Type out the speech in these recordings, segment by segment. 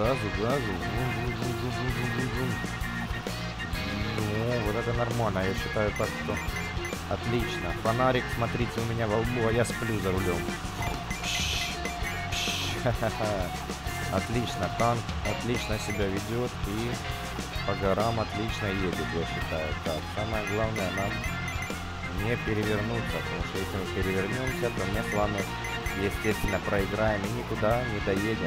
газу, газу. Ну, вот это нормально, я считаю так, что отлично. Фонарик, смотрите, у меня во лбу, а я сплю за рулем. Отлично, танк отлично себя ведет и по горам отлично едет, я считаю. Так, самое главное нам не перевернуться, потому что если мы перевернемся, то мы с вами, естественно, проиграем и никуда не доедем.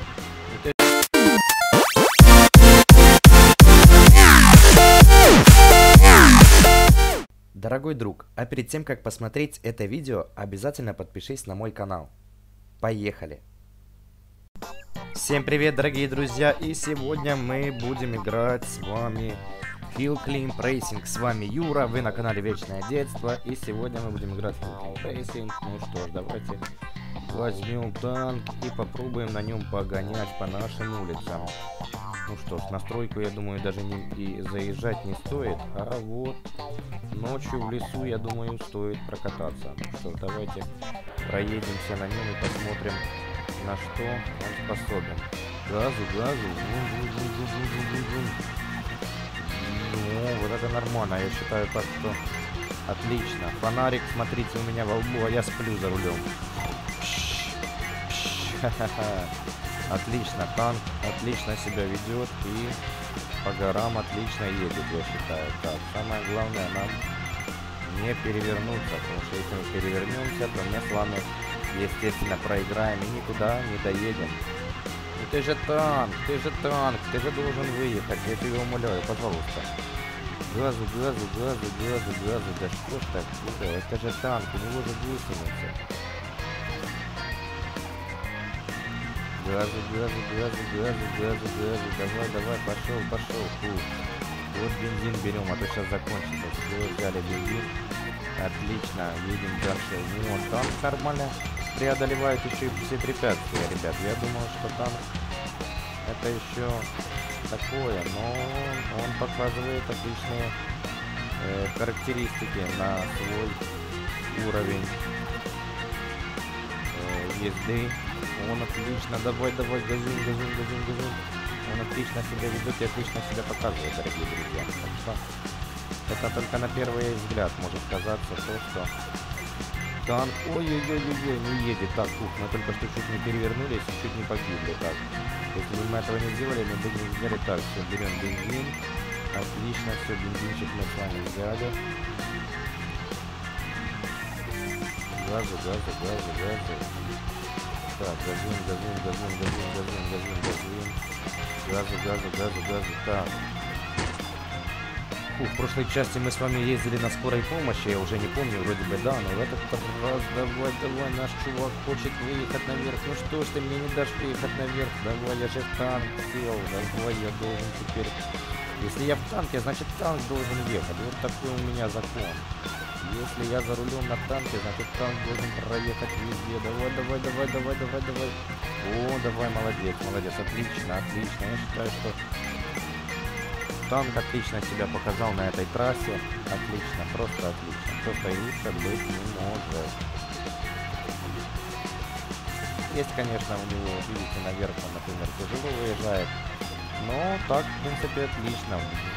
Дорогой друг, а перед тем, как посмотреть это видео, обязательно подпишись на мой канал. Поехали! Всем привет, дорогие друзья, и сегодня мы будем играть с вами Hill Climb Racing. С вами Юра, вы на канале Вечное Детство, и сегодня мы будем играть в Hill Climb Racing. Ну что ж, давайте возьмем танк и попробуем на нем погонять по нашим улицам. Ну что ж, настройку, я думаю, даже и заезжать не стоит, а вот ночью в лесу, я думаю, стоит прокататься. Ну что ж, давайте проедемся на нем и посмотрим, на что он способен. Газу, газу. Ну, вот это нормально, я считаю так, что отлично. Фонарик, смотрите, у меня во лбу, а я сплю за рулем. Отлично, танк отлично себя ведет и по горам отлично едет, я считаю. Так, самое главное нам не перевернуться, потому что если мы перевернемся, то мы с вами, естественно, проиграем и никуда не доедем. Ну ты же танк, ты же должен выехать, я тебя умоляю, пожалуйста. Газу, газу, газу, газу, газу, да что ж так, это же танк, у него же гусеница. Газу, газу, газу, газу, газу, газу, давай, давай, пошел, пошел. Фух. Вот бензин берем, а то сейчас закончится. Все, взяли бензин. Отлично, едем дальше. Вот, танк нормально преодолевает еще и все препятствия, ребят. Я думал, что танк это еще такое, но он показывает отличные характеристики на свой уровень езды. Он отлично, давай, давай, газуем, газуем, газуем, газуем. Он отлично себя ведет и отлично себя показывает, дорогие друзья. Так что это только на первый взгляд может казаться то, что танк, ой-ой-ой-ой, не едет. Так, ух, мы только что чуть не перевернулись и чуть не погибли. Так, если бы мы этого не сделали, мы бы не взяли. Так, все, берем бензин. Отлично, все, бензинчик мы с вами взяли. Газу, газу, газу, газу. Так, газуем, газуем, газуем, газуем, газуем, газуем, газуем. Газу, газу, газу, газу. Так. Фу, в прошлой части мы с вами ездили на скорой помощи, я уже не помню, вроде бы, да, но в этот раз давай, давай, наш чувак хочет выехать наверх. Ну что ж ты мне не дашь выехать наверх? Давай, я же в танк сел, давай, я должен теперь... Если я в танке, значит танк должен ехать. Вот такой у меня закон. Если я за рулем на танке, значит танк должен проехать везде. Давай, давай, давай, давай, давай, давай. О, давай, молодец, молодец, отлично, отлично. Я считаю, что танк отлично себя показал на этой трассе. Отлично, просто отлично. Просто и лучше быть не может. Есть, конечно, у него, видите, наверх, он, например, тяжело выезжает. Но так, в принципе, отлично.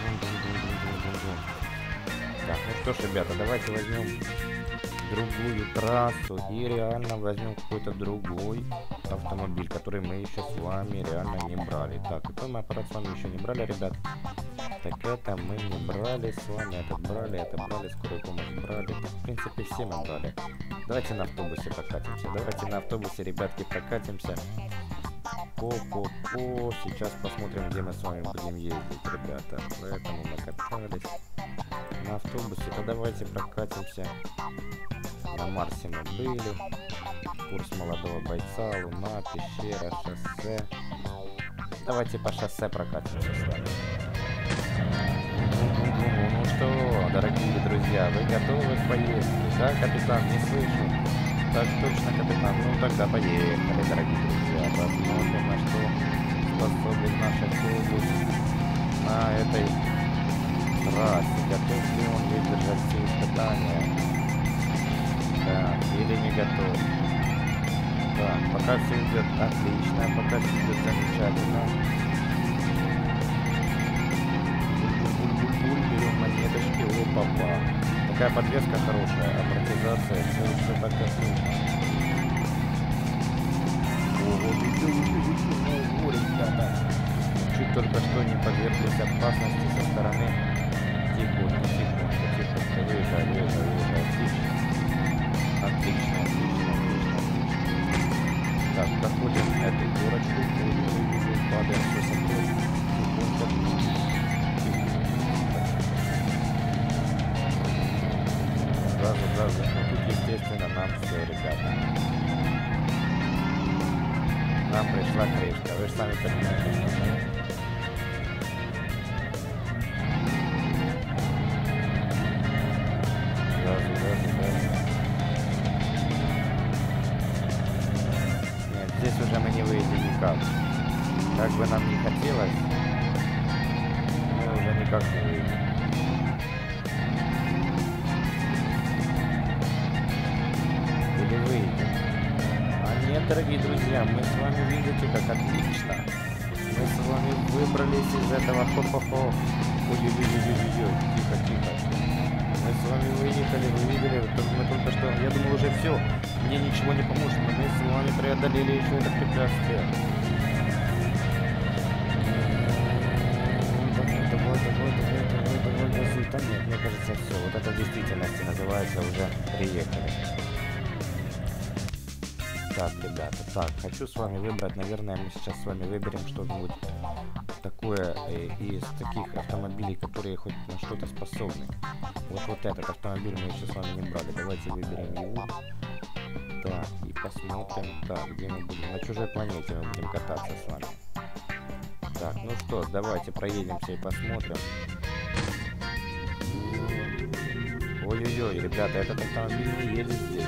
Так, ну что ж, ребята, давайте возьмем другую трассу и реально возьмем какой-то другой автомобиль, который мы еще с вами реально не брали. Так, какой мы аппарат с вами еще не брали, ребят? Так, это мы не брали с вами, этот брали, скорую помощь брали. В принципе, все мы брали. Давайте на автобусе прокатимся. Давайте на автобусе, ребятки, прокатимся. По-по-по. Сейчас посмотрим, где мы с вами будем ездить, ребята. Поэтому мы катались на автобусе. То давайте прокатимся. На Марсе мы были. Курс молодого бойца, Луна, пещера, шоссе. Давайте по шоссе прокатимся с вами. Ну что, дорогие друзья, вы готовы к поездке? Да, капитан, не слышу. Так точно, капитан. Ну тогда поехали, дорогие друзья. Посмотрим, на что способен наш автобус на этой трассе. Готов ли он выдержать все испытания? Да, или не готов? Так, пока все идет отлично, пока все идет замечательно. Опа-па. Такая подвеска хорошая, амортизация, все так как нужно. Ого, ребята. Чуть только что не подверглись опасности со стороны. Тихонько, выезжай. Отлично. Так, проходим этой горочку, падаем все собой. Газу. Ну тут, естественно, нам все, ребята. Нам пришла крышка, вы же сами понимаете, что газу. Нет, здесь уже мы не выйдем никак. Как бы нам не хотелось, мы уже никак не выйдем. Или выйдем. А нет, дорогие друзья, мы с вами, видите, как отлично. Мы с вами выбрались из этого хо-хо-хо. Ой-ой-ой-ой-ой-ой, тихо. Мы с вами выехали, вы видели, мы только что, я думал уже все, мне ничего не поможет, но мы с вами преодолели еще это препятствие. Давай, газуй. Да нет, мне кажется, все, вот это в действительности называется уже приехали. Так, ребята, хочу с вами выбрать, наверное, мы сейчас с вами выберем что-нибудь такое из таких автомобилей, которые хоть на что-то способны. Вот этот автомобиль мы еще с вами не брали. Давайте выберем его. Так, и посмотрим. Так, где мы будем? На чужой планете мы будем кататься с вами. Так, ну что, давайте проедемся и посмотрим. Ой-ой-ой, ребята, этот автомобиль не едет здесь.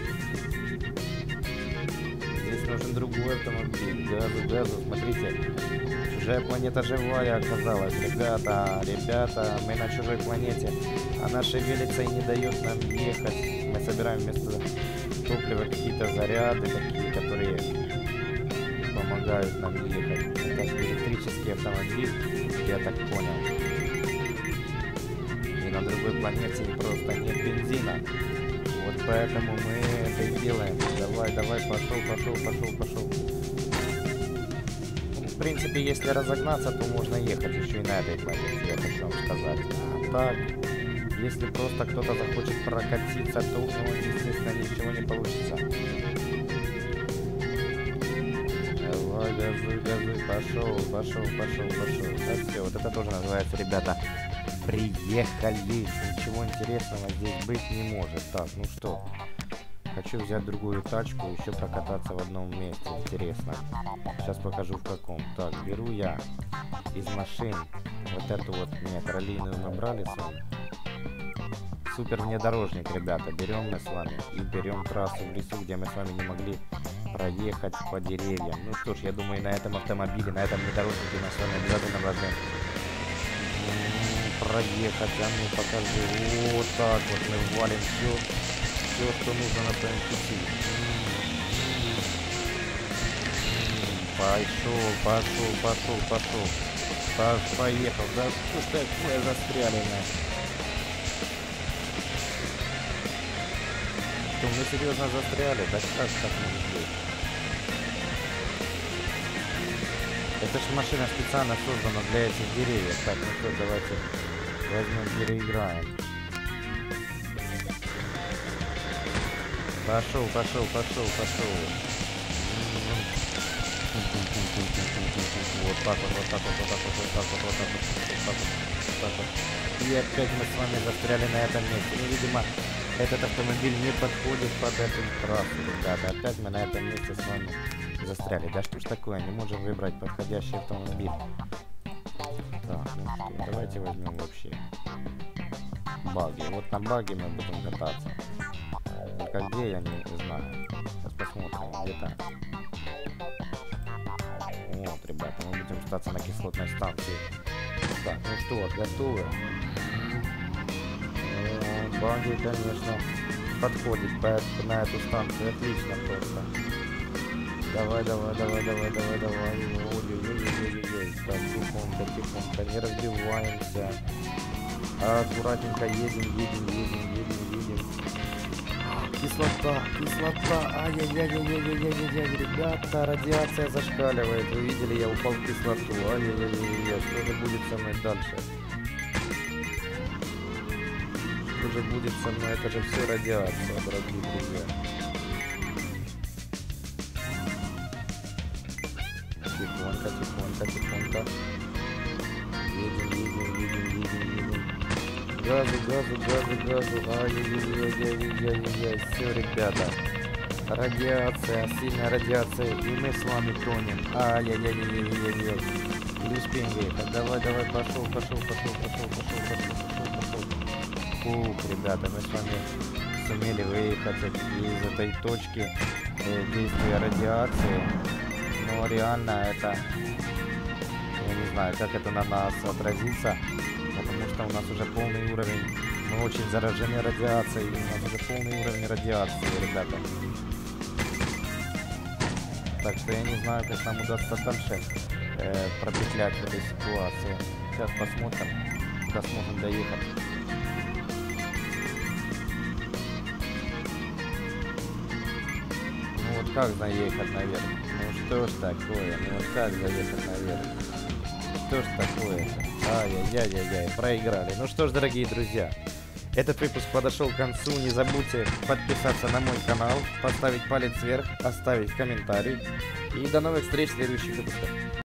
Здесь нужен другой автомобиль. Газу, смотрите. Чужая планета живая оказалась. Ребята, мы на чужой планете. Она шевелится и не дает нам ехать. Мы собираем вместо топлива какие-то заряды, такие, которые помогают нам ехать. Это электрический автомобиль, я так понял. И на другой планете просто нет бензина. Вот поэтому мы это и делаем. Давай, пошел. В принципе, если разогнаться, то можно ехать еще и на этой планете, я хочу вам сказать. А так, если просто кто-то захочет прокатиться, то у него, естественно, ничего не получится. Давай, газуй, пошел. Да все, вот это тоже называется, ребята, приехали. Ничего интересного здесь быть не может. Так, ну что, хочу взять другую тачку, еще прокататься в одном месте. Интересно. Сейчас покажу в каком. Так, беру я из машин вот эту вот, нет, раллийную мы брали с вами. Супер внедорожник, ребята. Берем мы с вами и берем трассу в лесу, где мы с вами не могли проехать по деревьям. Ну что ж, я думаю, на этом автомобиле, на этом внедорожнике мы с вами обязательно должны проехать. А ну покажи. Вот так вот мы валим все, что нужно на своем пути. Пошел. Поехал. Да что ж такое застряленное? Что, мы серьезно застряли? Да как так может быть? Это же машина специально создана для этих деревьев. Так, ну что, давайте возьмем, переиграем. Пошел. Вот так вот. И опять мы с вами застряли на этом месте. Ну, видимо, этот автомобиль не подходит под эту трассу, ребята. Опять мы на этом месте с вами застряли. Да что ж такое, не можем выбрать подходящий автомобиль. Так, ну что, давайте возьмем вообще баги. Вот на баги мы будем кататься. Только где, я не знаю. Сейчас посмотрим, где-то. Вот, ребята, мы будем кататься на кислотной станции. Так, ну что, готовы? Баги, конечно, подходит на эту станцию. Отлично просто. Давай. Ой-ой-ой. Так, тихонько, не разбиваемся. Аккуратненько едем. Кислота. Ай-яй-яй-яй-яй-яй-яй, ребята, радиация зашкаливает. Вы видели, я упал в кислоту. Ай-яй-яй-яй, что же будет со мной дальше? Что же будет со мной? Это же все радиация, дорогие друзья. Тихонько. Едем. Газу. Ай-яй-яй-яй-яй-яй. Все, ребята. Радиация, сильная радиация, и мы с вами тонем. Ай-яй-яй-яй-яй-яй. Не успеем выехать. Давай, пошел. Фух, ребята, мы с вами сумели выехать из этой точки действия радиации. Но реально это, я не знаю, как это на нас отразится, потому что у нас уже полный уровень, мы очень заражены радиацией, у нас уже полный уровень радиации, ребята. Так что я не знаю, как нам удастся дальше пропетлять в этой ситуации. Сейчас посмотрим, куда сможем доехать. Ну вот как заехать наверх? Ну что ж такое? Ну вот как заехать наверх? Что ж такое-то? Ай-яй-яй-яй-яй, проиграли. Ну что ж, дорогие друзья, этот выпуск подошел к концу. Не забудьте подписаться на мой канал, поставить палец вверх, оставить комментарий. И до новых встреч в следующих выпусках.